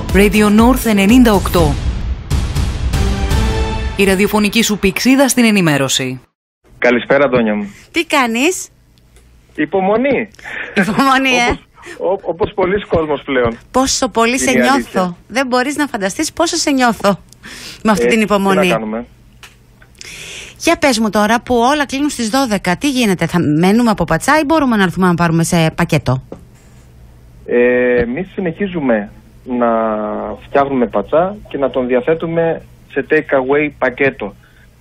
Radio North 98. Η ραδιοφωνική σου πηξίδα στην ενημέρωση. Καλησπέρα, Αντώνια μου. Τι κάνεις? Υπομονή. Υπομονή, όπως πολλοί κόσμος πλέον. Πόσο πολύ σε νιώθω. Αλήθεια. Δεν μπορείς να φανταστείς πόσο σε νιώθω με αυτή την υπομονή. Τι να κάνουμε. Για πες μου τώρα που όλα κλείνουν στις 12. Τι γίνεται, θα μένουμε από πατσά ή μπορούμε να έρθουμε να πάρουμε σε πακέτο? Εμείς συνεχίζουμε να φτιάχνουμε πατσά και να τον διαθέτουμε σε take away πακέτο.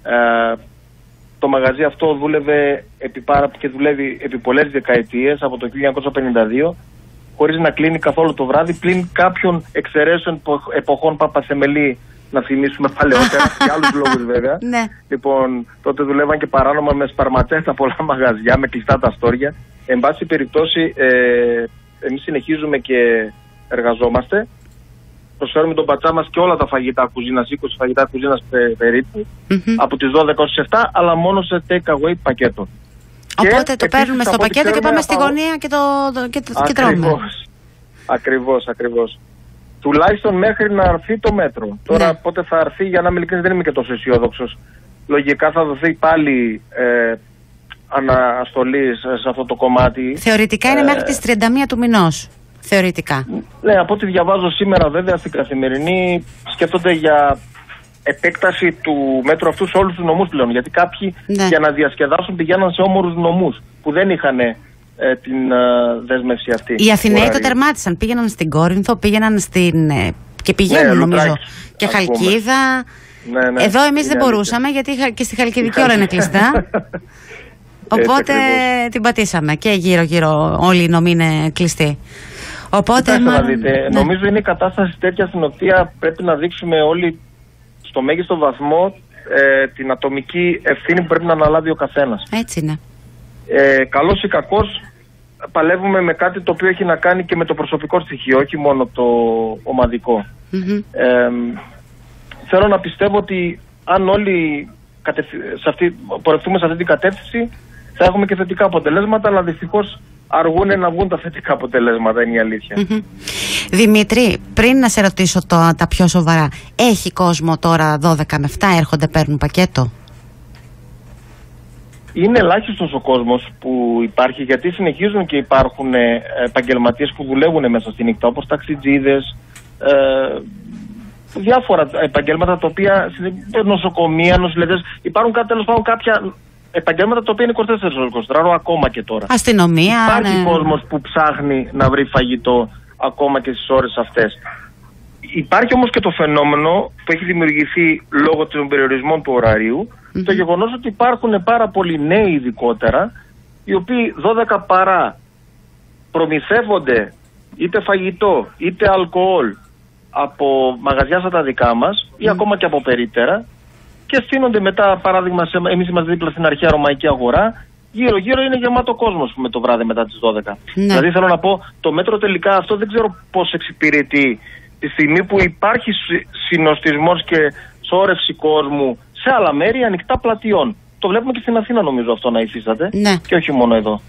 Το μαγαζί αυτό δούλευε και δουλεύει επί πολλές δεκαετίες, από το 1952, χωρίς να κλείνει καθόλου το βράδυ, πλην κάποιων εξαιρέσεων εποχών Παπασεμελή, να θυμίσουμε παλαιότερα, για άλλους λόγους βέβαια. Ναι. Λοιπόν, τότε δουλεύαν και παράνομα με σπαρματσές στα πολλά μαγαζιά, με κλειστά τα στόρια. Εν πάση περιπτώσει, εμείς συνεχίζουμε και εργαζόμαστε. Προσφέρουμε τον πατσά μας και όλα τα φαγητά κουζίνας, 20 φαγητά κουζίνας περίπου, από τις 12 ως 7, αλλά μόνο σε take away πακέτο. Οπότε το παίρνουμε στο πακέτο και πάμε στη γωνία και τρώμε. Ακριβώς. Τουλάχιστον μέχρι να έρθει το μέτρο. Τώρα πότε θα έρθει, για να είμαι ειλικρινής, δεν είμαι και τόσο αισιόδοξος. Λογικά θα δοθεί πάλι αναστολή σε αυτό το κομμάτι. Θεωρητικά είναι μέχρι τις 31 του μηνός. Θεωρητικά. Ναι, από ό,τι διαβάζω σήμερα βέβαια στην Καθημερινή, σκέφτονται για επέκταση του μέτρου αυτού σε όλους τους νομούς πλέον. Γιατί κάποιοι για να διασκεδάσουν πηγαίναν σε όμορους νομούς που δεν είχαν την δέσμευση αυτή. Οι Αθηναίοι το τερμάτισαν. Πήγαιναν στην Κόρινθο, πήγαιναν και πηγαίνουν νομίζω. Και Χαλκίδα. Ναι. Εδώ εμείς δεν μπορούσαμε, γιατί και στη Χαλκιδική όλα είναι κλειστά. Οπότε την πατήσαμε και γύρω-γύρω όλοι οι νομοί είναι κλειστοί. Οπότε νομίζω είναι η κατάσταση τέτοια στην οποία πρέπει να δείξουμε όλοι στο μέγιστο βαθμό την ατομική ευθύνη που πρέπει να αναλάβει ο καθένας. Έτσι είναι. Καλός ή κακός, παλεύουμε με κάτι το οποίο έχει να κάνει και με το προσωπικό στοιχείο, όχι μόνο το ομαδικό. Θέλω να πιστεύω ότι αν όλοι πορευτούμε σε αυτή την κατεύθυνση, θα έχουμε και θετικά αποτελέσματα, αλλά δυστυχώς αργούν να βγουν τα θετικά αποτελέσματα, είναι η αλήθεια. Δημήτρη, πριν να σε ρωτήσω τα πιο σοβαρά, έχει κόσμο τώρα 12 με 7, έρχονται, παίρνουν πακέτο? Είναι ελάχιστος ο κόσμος που υπάρχει, γιατί συνεχίζουν και υπάρχουν επαγγελματίες που δουλεύουν μέσα στη νύχτα, όπως ταξιτζίδες, διάφορα επαγγέλματα τα οποία, νοσοκομεία, νοσηλευτές, υπάρχουν τέλος πάντων κάποια επαγγέλματα τα οποία είναι 24 ακόμα και τώρα. Αστυνομία. Υπάρχει κόσμος που ψάχνει να βρει φαγητό ακόμα και στις ώρες αυτές. Υπάρχει όμως και το φαινόμενο που έχει δημιουργηθεί λόγω των περιορισμών του ωραρίου, το γεγονός ότι υπάρχουν πάρα πολλοί νέοι ειδικότερα, οι οποίοι 12 παρά προμηθεύονται είτε φαγητό είτε αλκοόλ από μαγαζιά σαν τα δικά μας ή ακόμα και από περίπτερα, και στείνονται μετά, παράδειγμα, εμείς είμαστε δίπλα στην αρχαία ρωμαϊκή αγορά, γύρω-γύρω είναι γεμάτο κόσμος με το βράδυ μετά τις 12. Δηλαδή θέλω να πω, το μέτρο τελικά αυτό δεν ξέρω πώς εξυπηρετεί τη στιγμή που υπάρχει συνοστισμός και σώρευση κόσμου σε άλλα μέρη ανοιχτά πλατιών. Το βλέπουμε και στην Αθήνα νομίζω αυτό να υφίσταται, και όχι μόνο εδώ.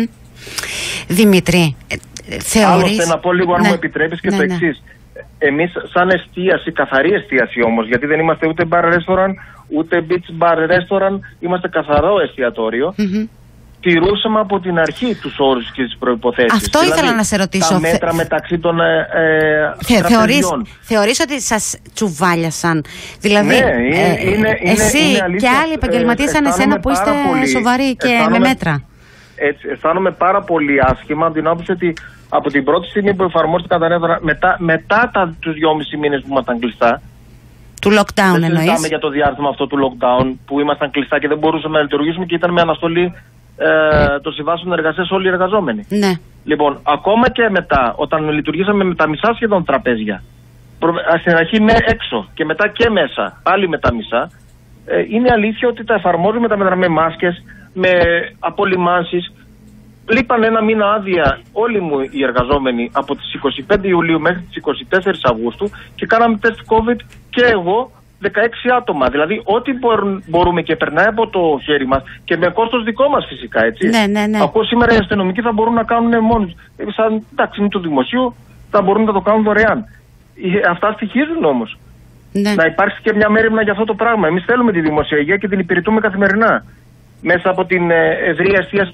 Δημήτρη, θεωρείς... Άλλωστε να πω λίγο, αν μου επιτρέπεις, και το εξής. Εμείς σαν εστίαση, καθαρή εστίαση όμως, γιατί δεν είμαστε ούτε bar restaurant, ούτε beach bar restaurant, είμαστε καθαρό εστιατόριο, τηρούσαμε από την αρχή τους όρους και τις προϋποθέσεις. Αυτό δηλαδή, ήθελα να σε ρωτήσω. Τα μέτρα μεταξύ των τραπεζιών. Θεωρείς ότι σας τσουβάλιασαν? Δηλαδή, εσύ είναι και άλλοι επαγγελματίες σαν εσένα που είστε σοβαροί και με μέτρα. Έτσι, αισθάνομαι πάρα πολύ άσχημα από την άποψη ότι από την πρώτη στιγμή που εφαρμόστηκαν τα νέα, μετά τους 2,5 μήνες που ήμασταν κλειστά. Του lockdown εννοείς? Δεν συζητάμε για το διάστημα αυτό του lockdown που ήμασταν κλειστά και δεν μπορούσαμε να λειτουργήσουμε και ήταν με αναστολή των συμβάσεων εργασίας όλοι οι εργαζόμενοι. Ναι. Λοιπόν, ακόμα και μετά, όταν λειτουργήσαμε με τα μισά σχεδόν τραπέζια, στην αρχή έξω και μετά και μέσα, πάλι με τα μισά, είναι αλήθεια ότι τα εφαρμόζουμε τα μέτρα με μάσκες, με απολυμάνσεις. Λείπαν ένα μήνα άδεια όλοι μου οι εργαζόμενοι από τις 25 Ιουλίου μέχρι τις 24 Αυγούστου και κάναμε τεστ COVID και εγώ 16 άτομα. Δηλαδή ό,τι μπορούμε και περνάει από το χέρι μας και με κόστος δικό μας φυσικά, έτσι. Ναι. Ακούω σήμερα οι αστυνομικοί θα μπορούν να κάνουν μόνοι. Εντάξει, είναι του δημοσίου, θα μπορούν να το κάνουν δωρεάν. Αυτά στοιχίζουν όμως. Ναι. Να υπάρξει και μια μέριμνα για αυτό το πράγμα. Εμείς θέλουμε τη δημόσια υγεία και την υπηρετούμε καθημερινά. Μέσα από την ευρεία εστίαση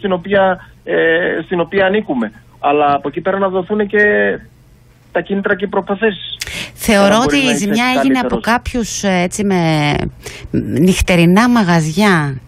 στην οποία ανήκουμε. Αλλά από εκεί πέρα να δοθούν και τα κίνητρα και οι προποθέσεις. Θεωρώ ότι η ζημιά έγινε από κάποιους έτσι με νυχτερινά μαγαζιά,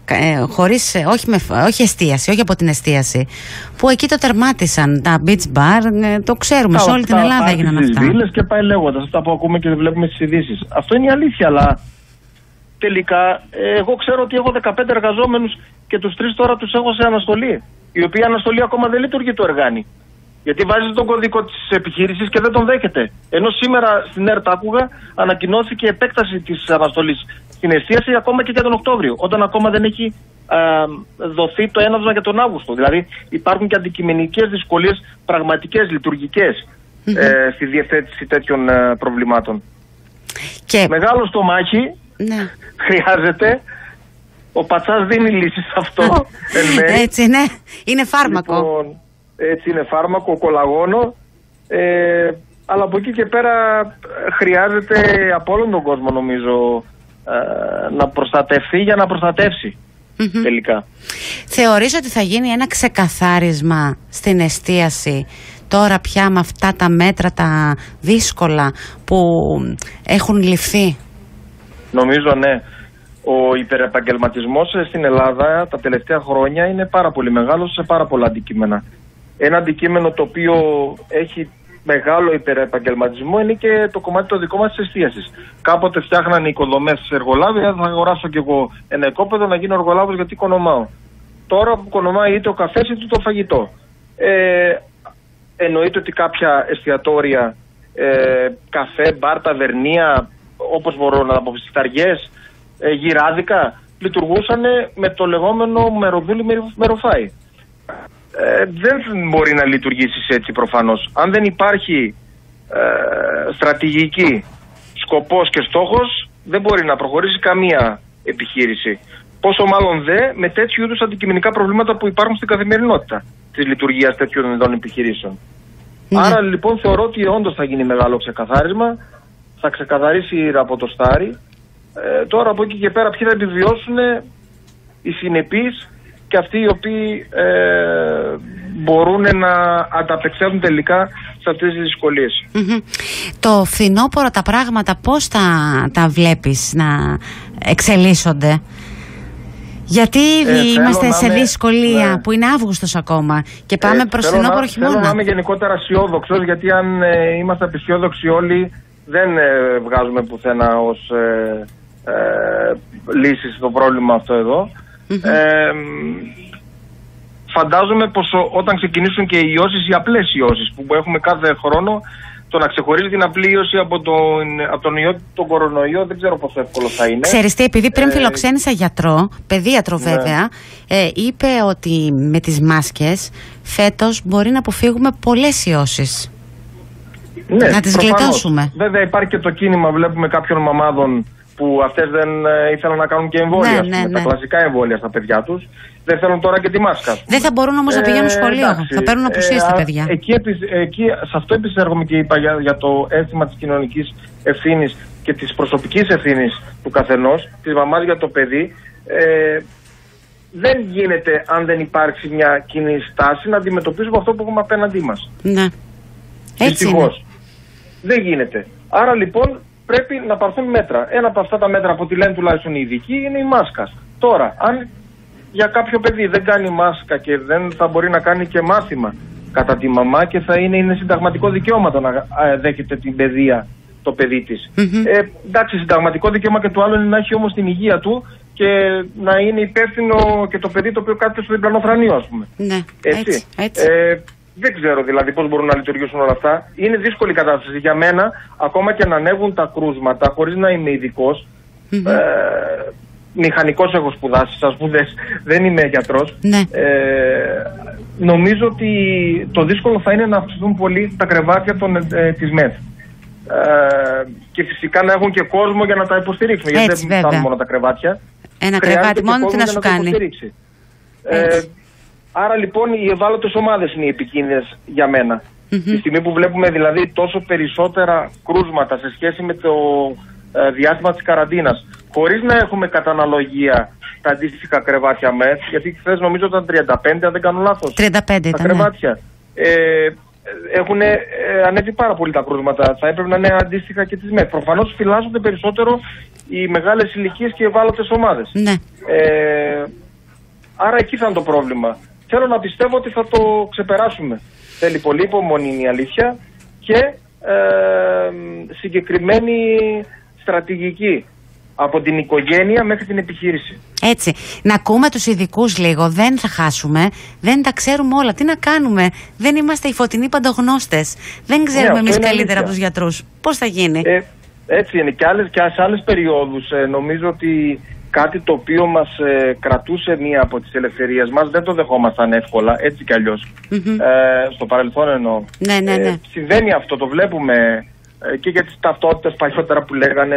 όχι εστίαση, όχι από την εστίαση, που εκεί το τερμάτισαν, τα beach bar, το ξέρουμε, σε όλη την Ελλάδα έγιναν αυτά. Τις βίλες και πάει λέγοντας, αυτά που ακούμε και βλέπουμε στις ειδήσεις. Αυτό είναι η αλήθεια, αλλά τελικά εγώ ξέρω ότι έχω 15 εργαζόμενους και τους 3 τώρα τους έχω σε αναστολή, η οποία αναστολή ακόμα δεν λειτουργεί το εργάνι. Γιατί βάζει τον κωδικό της επιχείρησης και δεν τον δέχεται. Ενώ σήμερα στην ΕΡΤ άκουγα ανακοινώθηκε επέκταση της αναστολής στην εστίαση ακόμα και για τον Οκτώβριο, όταν ακόμα δεν έχει δοθεί το έναυσμα για τον Αύγουστο. Δηλαδή υπάρχουν και αντικειμενικές δυσκολίες, πραγματικές, λειτουργικές στη διευθέτηση τέτοιων προβλημάτων. Και μεγάλο στομάχι χρειάζεται. Ο Πατσάς δίνει λύση σε αυτό. Έτσι, ναι. Είναι φάρμακο. Λοιπόν, έτσι είναι φάρμακο, κολαγόνο, αλλά από εκεί και πέρα χρειάζεται από όλον τον κόσμο νομίζω να προστατευτεί για να προστατεύσει τελικά. Θεωρείς ότι θα γίνει ένα ξεκαθάρισμα στην εστίαση τώρα πια με αυτά τα μέτρα τα δύσκολα που έχουν ληφθεί? Νομίζω ναι. Ο υπερεπαγγελματισμός στην Ελλάδα τα τελευταία χρόνια είναι πάρα πολύ μεγάλος σε πάρα πολλά αντικείμενα. Ένα αντικείμενο το οποίο έχει μεγάλο υπερεπαγγελματισμό είναι και το κομμάτι το δικό μας της εστίασης. Κάποτε φτιάχνανε οικοδομές σε εργολάβια, θα αγοράσω κι εγώ ένα οικόπεδο να γίνω εργολάβος γιατί οικονομάω. Τώρα που οικονομάει είτε ο καφές είτε το φαγητό. Εννοείται ότι κάποια εστιατόρια, καφέ, μπαρ, ταβερνία, όπως μπορώ να τα πω, σταριές, γυράδικα, λειτουργούσαν με το λεγόμενο μεροδούλη μεροφάι. Δεν μπορεί να λειτουργήσει έτσι προφανώς. Αν δεν υπάρχει στρατηγική, σκοπός και στόχος, δεν μπορεί να προχωρήσει καμία επιχείρηση. Πόσο μάλλον με τέτοιου είδους αντικειμενικά προβλήματα που υπάρχουν στην καθημερινότητα της λειτουργίας τέτοιων ειδών επιχειρήσεων. Άρα λοιπόν θεωρώ ότι όντως θα γίνει μεγάλο ξεκαθάρισμα, θα ξεκαθαρίσει η Ραποτοστάρη. Τώρα από εκεί και πέρα ποιοι θα επιβιώσουν, οι συνεπείς και αυτοί οι οποίοι μπορούν να ανταπεξέλθουν τελικά σε αυτές τις δυσκολίες. Το φθινόπωρο τα πράγματα πώς τα βλέπεις να εξελίσσονται? Γιατί είμαστε σε δυσκολία που είναι Αύγουστος ακόμα και πάμε προς φθινόπωρο χειμώνα. Θέλω να είμαι γενικότερα αισιόδοξος, γιατί αν είμαστε απεσιόδοξοι όλοι δεν βγάζουμε πουθενά ως λύση στο πρόβλημα αυτό εδώ. Φαντάζομαι πως όταν ξεκινήσουν και οι ιώσεις, οι απλές ιώσεις που έχουμε κάθε χρόνο, το να ξεχωρίζει την απλή ίωση από τον ιό, τον κορονοϊό, δεν ξέρω πόσο εύκολο θα είναι. Ξέρεις τι, επειδή πριν φιλοξένησα γιατρό, παιδίατρο βέβαια, είπε ότι με τις μάσκες φέτος μπορεί να αποφύγουμε πολλές ιώσεις. Ναι, να τις γλιτώσουμε. Βέβαια υπάρχει και το κίνημα, βλέπουμε κάποιων μαμάδων που αυτές δεν ήθελαν να κάνουν και εμβόλια, τα κλασικά εμβόλια στα παιδιά τους. Δεν θέλουν τώρα και τη μάσκα. Δεν θα μπορούν όμως να πηγαίνουν σχολείο. Θα παίρνουν απουσίες τα παιδιά. Εκεί, σε αυτό επίσης έρχομαι και είπα για το αίσθημα της κοινωνικής ευθύνης και της προσωπικής ευθύνης του καθενός, της μαμάς για το παιδί. Δεν γίνεται, αν δεν υπάρξει μια κοινή στάση, να αντιμετωπίσουμε αυτό που έχουμε απέναντί μας. Ναι. Δυστυχώς. Δεν γίνεται. Άρα λοιπόν πρέπει να πάρθουν μέτρα. Ένα από αυτά τα μέτρα, από ό,τι λένε τουλάχιστον οι ειδικοί, είναι η μάσκα. Τώρα, αν για κάποιο παιδί δεν κάνει μάσκα και δεν θα μπορεί να κάνει και μάθημα κατά τη μαμά και θα είναι συνταγματικό δικαίωμα να δέχεται την παιδεία το παιδί της. Εντάξει, συνταγματικό δικαίωμα και το άλλο είναι να έχει όμως την υγεία του και να είναι υπεύθυνο και το παιδί το οποίο κάθεται στο διπλανό θρανείο, ας πούμε. Ναι, έτσι. Δεν ξέρω δηλαδή πώς μπορούν να λειτουργήσουν όλα αυτά. Είναι δύσκολη κατάσταση για μένα, ακόμα και να ανέβουν τα κρούσματα, χωρίς να είμαι ειδικός. Μηχανικός έχω σπουδάσει, σας σπουδές, δεν είμαι γιατρός. Ναι. Νομίζω ότι το δύσκολο θα είναι να αυξηθούν πολύ τα κρεβάτια της ΜΕΘ. Και φυσικά να έχουν και κόσμο για να τα υποστηρίξουν. Γιατί δεν φτάνουν μόνο τα κρεβάτια. Ένα κρεβάτι μόνο τι να σου κάνει. Άρα λοιπόν οι ευάλωτες ομάδες είναι οι επικίνδυνες για μένα. Τη στιγμή που βλέπουμε δηλαδή τόσο περισσότερα κρούσματα σε σχέση με το διάστημα της καραντίνας, χωρίς να έχουμε κατά αναλογία τα αντίστοιχα κρεβάτια ΜΕΘ, γιατί χθες νομίζω ήταν 35, αν δεν κάνω λάθος. 35 ήταν, τα κρεβάτια. Έχουν ανέβει πάρα πολύ τα κρούσματα. Θα έπρεπε να είναι αντίστοιχα και τις ΜΕΘ. Προφανώς φυλάσσονται περισσότερο οι μεγάλες ηλικίες και οι ευάλωτες ομάδες. Ναι. Άρα εκεί θα είναι το πρόβλημα. Θέλω να πιστεύω ότι θα το ξεπεράσουμε. Θέλει πολύ υπομονή, είναι η αλήθεια, και συγκεκριμένη στρατηγική από την οικογένεια μέχρι την επιχείρηση. Έτσι. Να ακούμε τους ειδικούς λίγο. Δεν θα χάσουμε. Δεν τα ξέρουμε όλα. Τι να κάνουμε. Δεν είμαστε οι φωτεινοί παντογνώστες. Δεν ξέρουμε εμείς καλύτερα από τους γιατρούς. Πώς θα γίνει. Έτσι είναι. Και σε άλλες περιόδους νομίζω ότι κάτι το οποίο μας κρατούσε μία από τις ελευθερίες μας δεν το δεχόμασταν εύκολα, έτσι κι αλλιώς. Στο παρελθόν εννοώ. Ναι. Συμβαίνει αυτό, το βλέπουμε και για τις ταυτότητες παλιότερα που λέγανε,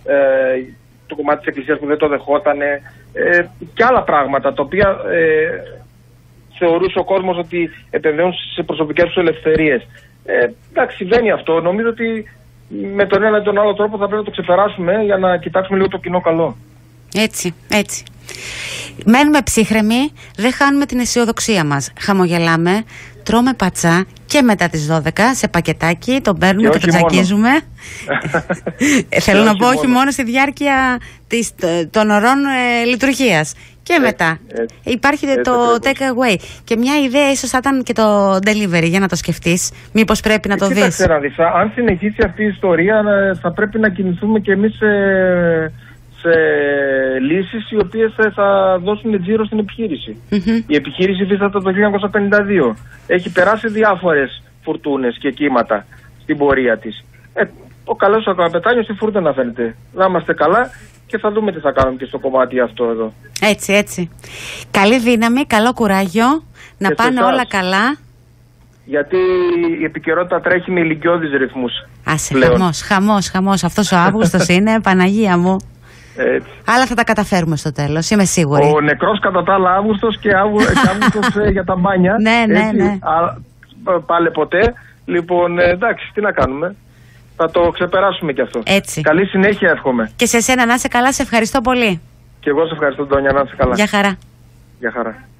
το κομμάτι της Εκκλησίας που δεν το δεχότανε, και άλλα πράγματα τα οποία θεωρούσε ο κόσμος ότι επεμβαίνουν σε προσωπικές τους ελευθερίες. Εντάξει, συμβαίνει αυτό. Νομίζω ότι με τον ένα ή τον άλλο τρόπο θα πρέπει να το ξεπεράσουμε για να κοιτάξουμε λίγο το κοινό καλό. Έτσι. Μένουμε ψύχρεμοι, δεν χάνουμε την αισιοδοξία μας. Χαμογελάμε, τρώμε πατσά και μετά τις 12 σε πακετάκι, τον παίρνουμε και τον τσακίζουμε. Θέλω να πω όχι μόνο στη διάρκεια των ωρών λειτουργίας. Και μετά υπάρχει το take away. Και μια ιδέα ίσως θα ήταν και το delivery, για να το σκεφτείς. Μήπως πρέπει να το δεις. Κοίταξε να δεις, αν συνεχίσει αυτή η ιστορία θα πρέπει να κινηθούμε και εμείς σε λύσεις οι οποίες θα δώσουν τζίρο στην επιχείρηση. Η επιχείρηση υφίσταται το 1952. Έχει περάσει διάφορες φουρτούνες και κύματα στην πορεία της. Ο καλός ακραπετάνιος στη φούρτα φαίνεται. Να είμαστε καλά και θα δούμε τι θα κάνουμε και στο κομμάτι αυτό εδώ. Έτσι. Καλή δύναμη, καλό κουράγιο, να και πάνε όλα καλά. Γιατί η επικαιρότητα τρέχει με ηλικιώδεις ρυθμούς. Άσε, χαμός. Αυτός ο Αύγουστος είναι, Παναγία μου. Έτσι. Αλλά θα τα καταφέρουμε στο τέλος, είμαι σίγουρη. Ο νεκρός κατά τα άλλα Αύγουστος και Αύγουστος για τα μπάνια. Ναι. Πάλι ποτέ. Λοιπόν, εντάξει, τι να κάνουμε. Θα το ξεπεράσουμε κι αυτό. Έτσι. Καλή συνέχεια εύχομαι. Και σε σένα να είσαι καλά, σε ευχαριστώ πολύ. Και εγώ σε ευχαριστώ, Ντόνια, να είσαι καλά. Γεια χαρά. Γεια χαρά.